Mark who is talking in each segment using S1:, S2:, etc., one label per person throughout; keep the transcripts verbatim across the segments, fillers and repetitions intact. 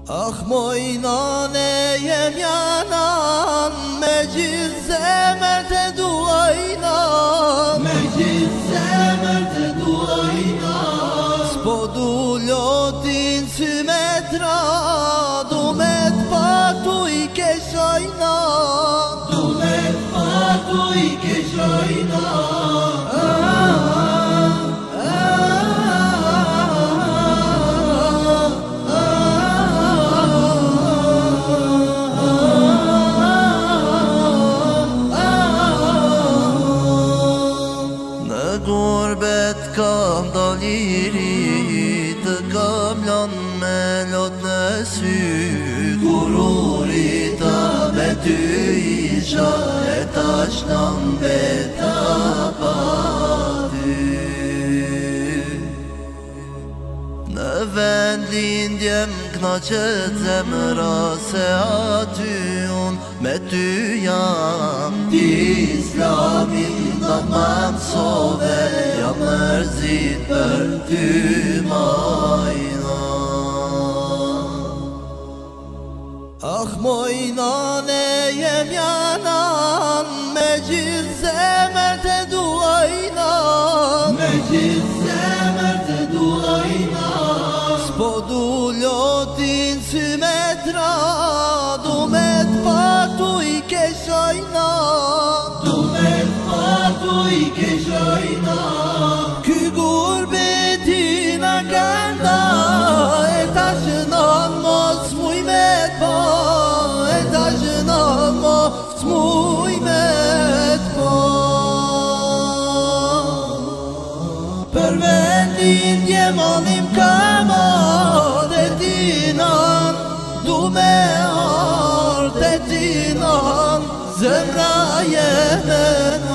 S1: Ah mojnane jem janan, me gjithë zemër të duajna,
S2: me gjithë zemër të duajna.
S1: S'po du lotin sy me tra, du me t'patu i keshojna,
S2: Du me t'patu i keshojna.
S1: Gurbet kam daliri, të kam lan me lot në sy,
S2: Gururita me ty isha, e tash nan beta pa ty.
S1: Në vend lindjem knaqet zemra, se aty un me ty jam.
S2: Ti islamin da ma mësove, jam mërzit për ty majna.
S1: Ah mojnane jem janan, me gjithë zemër të duajna,
S2: Me gjithë zemër të duajna.
S1: S'po du lotin sy me tra, du me t'patu i keshojna,
S2: Du me t'patu i keshojna.
S1: Ky gurbetina kanda, e ta shënon mos muj me t'pa, e ta shënon mos muj me t'pa. Për vendin djemonim kama dhe tinan, du me art e tinan, zemra jemen.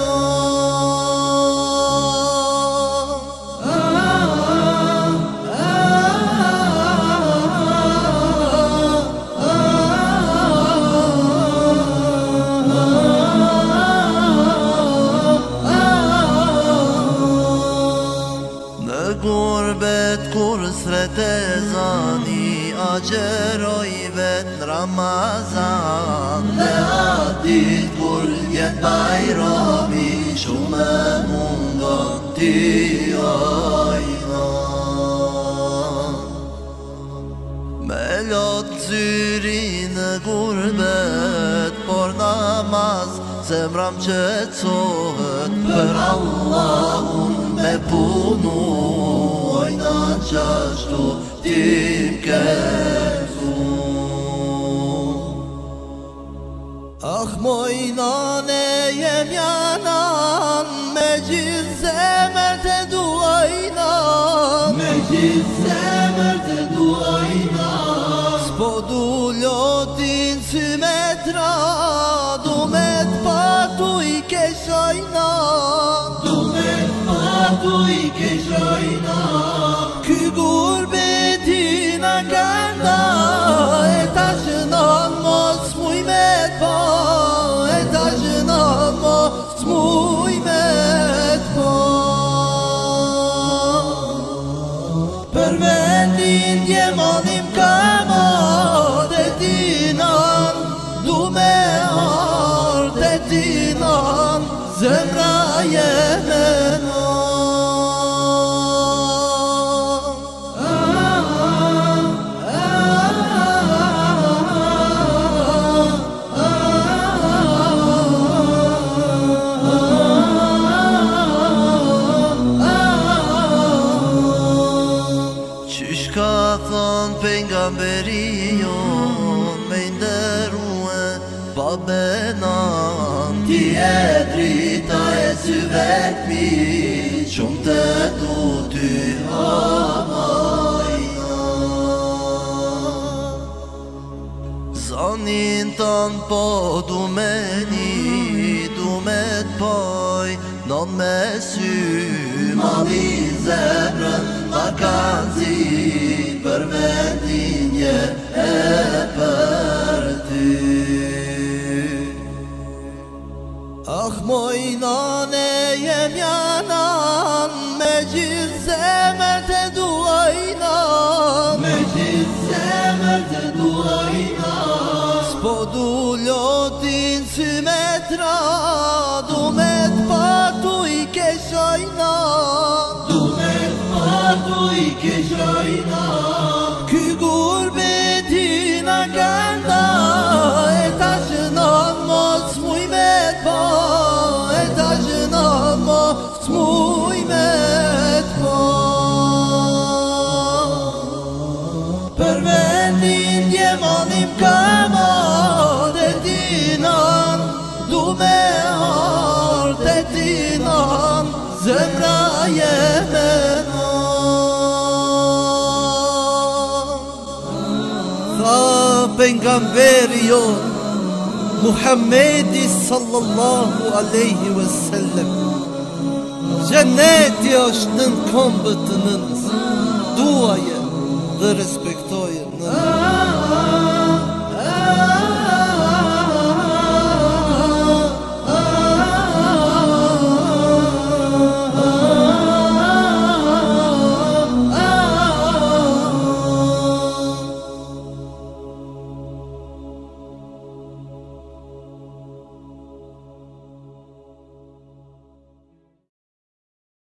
S1: Gurbet kur sret e zani, agjeroj vet në Ramazan.
S2: Dhe atit kur jet bajrami, shumë mungon ti ajna.
S1: Me lot zyri në gurbet, por namaz zemram qetsohet.
S2: Për Allahun me punu, ojna qashtu ti m'kesu.
S1: Ah mojnane jem janan, me gjithë zemër të duajna,
S2: Me gjithë zemër të duajna.
S1: S'po du lotin sy me tra, du me t'patu i keshojna,
S2: Du me t'patu i keshojna.
S1: Ky gurbetina kanda, e ta shënon mos muj me t'pa, e ta shënon mos muj me t'pa. Për vendin djemonim kama dhe tinan, du me art e tinan, zemra jemen. Ka thon pejgamberi jon, me nderue babenan.
S2: Ti e drita e syve t'mi, shumë të du ty hamajna.
S1: Zanin tan po du me një, du me t'poj, non me sy.
S2: Mali zemrën ma kanë zi, për vendin je e për ty.
S1: Ah mojnane jem janan, me gjithë zemër të duajna,
S2: Me gjithë zemër të duajna.
S1: vjetra dumet patu i ke shojna,
S2: dumet patu i ke shojna.
S1: Ky gurbeti na ganda e ta shënon mos muj me t'pa, e ta shënon mos muj me t'pa. Për vendin djemonim kamat e dinan, du me art e dinan, zemra jemenan. Tha pejgamberi jon Muhammedi sallallahu aleyhi ve sellem, Gjenneti është nën kombët të nënës, duaje dhe respekto.